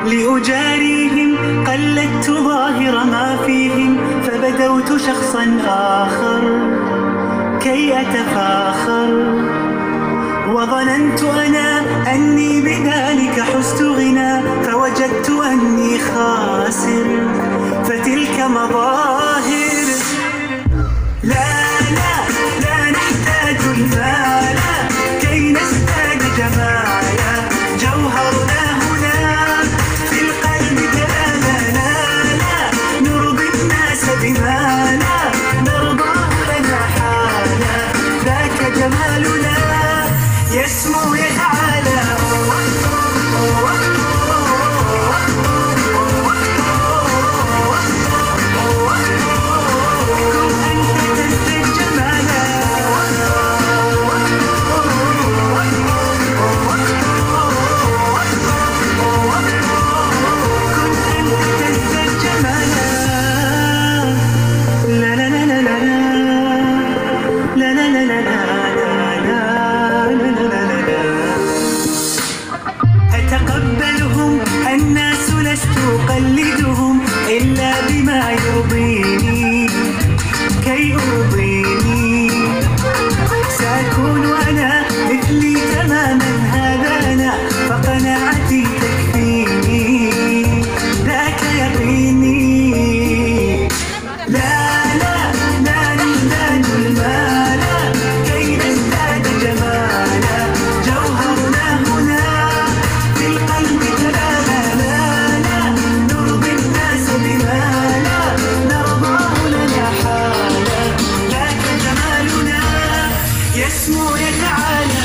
لأجاريهم قلدت ظاهر ما فيهم، فبدوت شخصا آخر كي أتفاخر، وظننت أنا أني بذلك حزت غنى، فوجدت أني خاسر، فتلك مظاهر. لا لا لا نحتاج المال كي نزداد جمالا، جوهرنا هنا في القلب كلامنا، لا نرضي الناس بما لا نرضاه لنا حالا، ذاك جمالنا يسمو يتعالى. أتقبلهم الناس لست أقلدهم إلا بما يرضيني كي أرضيني، سأكون أنا مثلي تماما، هذا أنا فقناعتي تكفيني، ذاك يقيني. لا لا لا نحتاج المال كي نزداد جمالا، جوهرنا هنا في القلب كلامنا، لا نرضي الناس بما لا نرضاه لنا حالا، ذاك جمالنا يسمو يتعالى.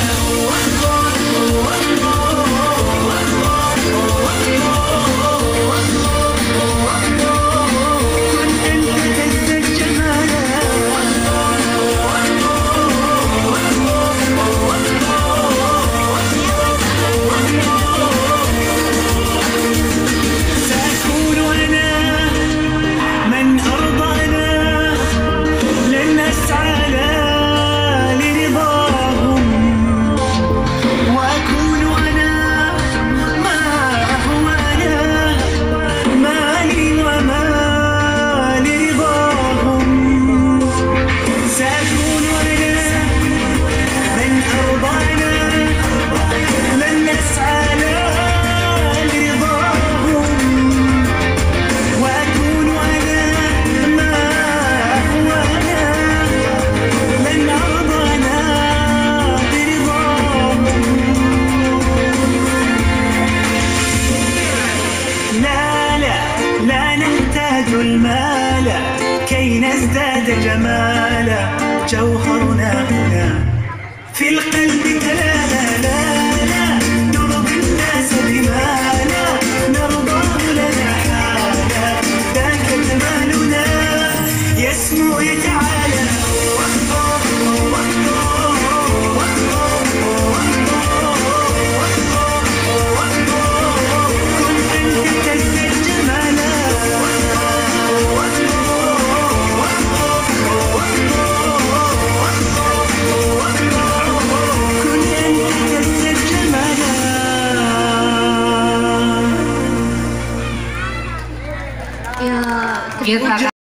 لا نحتاج المال كي نزداد جمالا، جوهرنا هنا في القلب كلامنا.